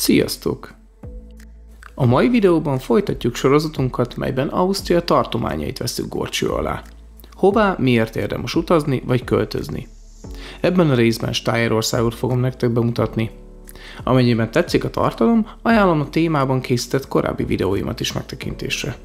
Sziasztok! A mai videóban folytatjuk sorozatunkat, melyben Ausztria tartományait veszük górcső alá. Hová, miért érdemes utazni vagy költözni? Ebben a részben Stájerországot fogom nektek bemutatni. Amennyiben tetszik a tartalom, ajánlom a témában készített korábbi videóimat is megtekintésre.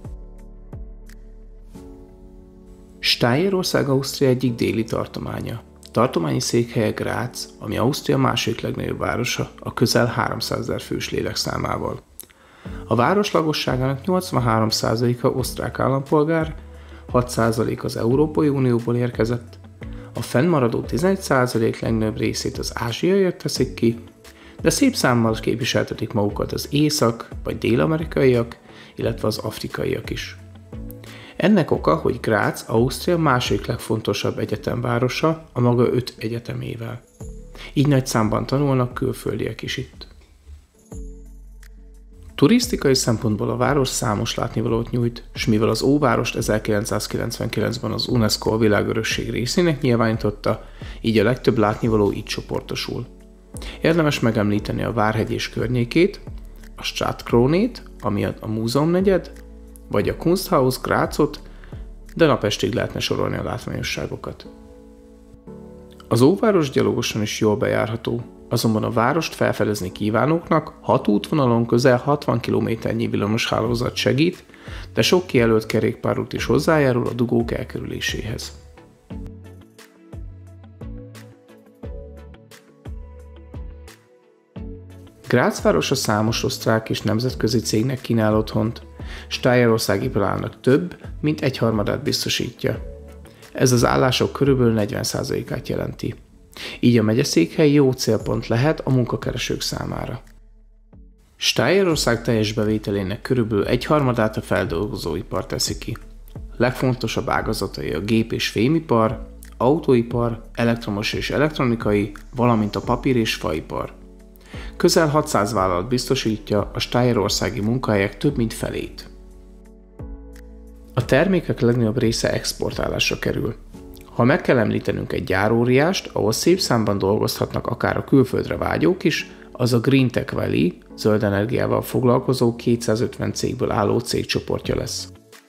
Stájerország Ausztria egyik déli tartománya. Tartományi székhelye Graz, ami Ausztria második legnagyobb városa, a közel 300 000 fős lélekszámával. A város lakosságának 83%-a osztrák állampolgár, 6% az Európai Unióból érkezett, a fennmaradó 11% legnagyobb részét az ázsiaiak teszik ki, de szép számmal képviseltetik magukat az észak- vagy dél-amerikaiak, illetve az afrikaiak is. Ennek oka, hogy Graz Ausztria második legfontosabb egyetemvárosa a maga 5 egyetemével. Így nagy számban tanulnak külföldiek is itt. Turisztikai szempontból a város számos látnivalót nyújt, s mivel az óvárost 1999-ben az UNESCO a világörökség részének nyilvánította, így a legtöbb látnivaló itt csoportosul. Érdemes megemlíteni a Várhegy és környékét, a Stadtkronét, ami a múzeumnegyed, vagy a Kunsthaus Grazot, de napestig lehetne sorolni a látványosságokat. Az óváros gyalogosan is jól bejárható, azonban a várost felfedezni kívánóknak 6 útvonalon közel 60 km-nyi villamoshálózat segít, de sok kijelölt kerékpárút is hozzájárul a dugók elkerüléséhez. Graz városa számos osztrák és nemzetközi cégnek kínál otthont, Stájerország iparának több, mint 1/3 biztosítja. Ez az állások körülbelül 40%-át jelenti. Így a megyeszékhely jó célpont lehet a munkakeresők számára. Stájerország teljes bevételének körülbelül 1/3 a feldolgozóipar teszi ki. Legfontosabb ágazatai a gép- és fémipar, autóipar, elektromos és elektronikai, valamint a papír- és faipar. Közel 600 vállalat biztosítja a stájerországi munkahelyek több mint felét. A termékek legnagyobb része exportálásra kerül. Ha meg kell említenünk egy gyáróriást, ahol szép számban dolgozhatnak akár a külföldre vágyók is, az a Greentech Valley, zöld energiával foglalkozó 250 cégből álló cégcsoportja lesz.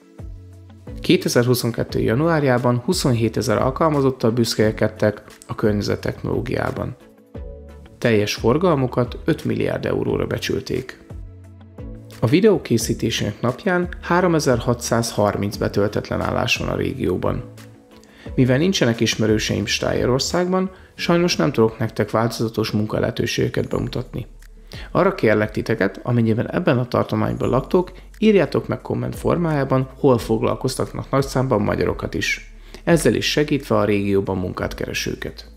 2022. januárjában 27 000 alkalmazottal büszkélkedtek a környezettechnológiában. Teljes forgalmukat 5 milliárd euróra becsülték. A videó készítésének napján 3630 betöltetlen állás van a régióban. Mivel nincsenek ismerőseim Stájerországban, sajnos nem tudok nektek változatos munkalehetőségeket bemutatni. Arra kérlek titeket, amennyiben ebben a tartományban laktok, írjátok meg komment formájában, hol foglalkoztatnak nagy számban magyarokat is. Ezzel is segítve a régióban munkát keresőket.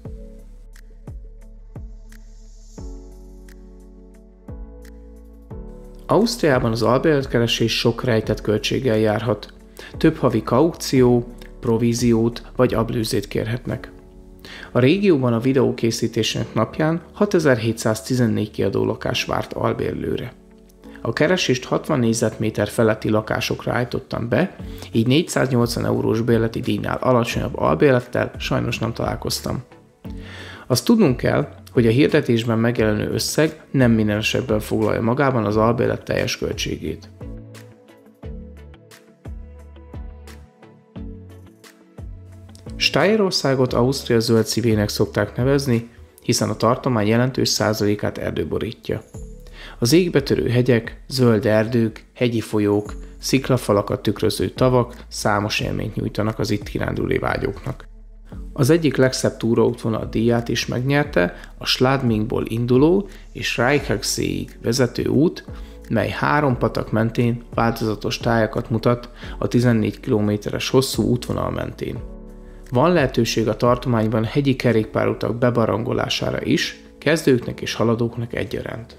Ausztriában az albérletkeresés sok rejtett költséggel járhat. Több havi kaukció, províziót vagy ablőzét kérhetnek. A régióban a videó készítésének napján 6714 kiadó lakás várt albérlőre. A keresést 60 négyzetméter feletti lakásokra állítottam be, így 480 eurós bérleti díjnál alacsonyabb albérlettel sajnos nem találkoztam. Azt tudnunk kell, hogy a hirdetésben megjelenő összeg nem minden esetben foglalja magában az albérlet teljes költségét. Stájerországot Ausztria zöld szívének szokták nevezni, hiszen a tartomány jelentős százalékát erdő borítja. Az égbe törő hegyek, zöld erdők, hegyi folyók, sziklafalakat tükröző tavak számos élményt nyújtanak az itt kirándulni vágyóknak. Az egyik legszebb túraútvonal díját is megnyerte a Schladmingból induló és Reichhagséig vezető út, mely 3 patak mentén változatos tájakat mutat a 14 km-es hosszú útvonal mentén. Van lehetőség a tartományban hegyi kerékpárutak bebarangolására is, kezdőknek és haladóknak egyaránt.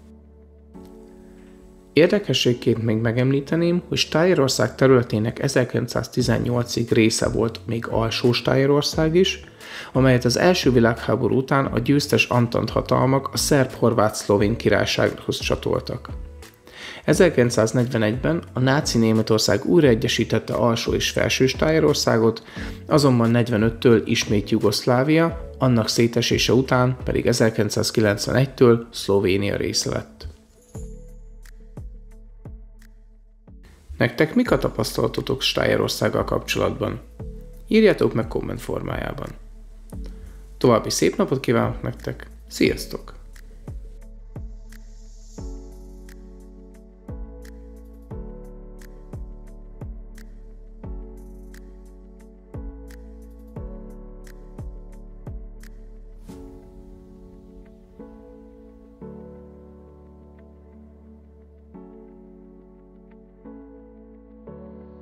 Érdekességként még megemlíteném, hogy Stájerország területének 1918-ig része volt még Alsó Stájerország is, amelyet az első világháború után a győztes Antant hatalmak a szerb-horvát-szlovén királysághoz csatoltak. 1941-ben a náci Németország újraegyesítette Alsó és Felső Stájerországot, azonban 45-től ismét Jugoszlávia, annak szétesése után pedig 1991-től Szlovénia része lett. Nektek mik a tapasztalatotok Stájerországgal kapcsolatban? Írjátok meg komment formájában. További szép napot kívánok nektek, sziasztok!